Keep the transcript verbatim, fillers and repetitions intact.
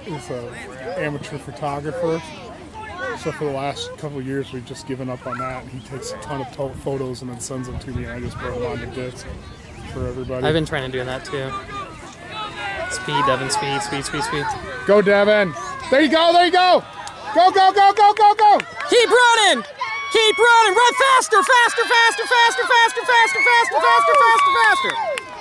is an amateur photographer. So for the last couple of years, we've just given up on that. And he takes a ton of photos and then sends them to me, and I just put them on the disc for everybody. I've been trying to do that too. Speed, Devin, speed, speed, speed, speed. Go, Devin. There you go, there you go. Go, go, go, go, go, go. Keep running. Keep running. Run faster, faster, faster, faster, faster, faster, faster, faster, faster, faster.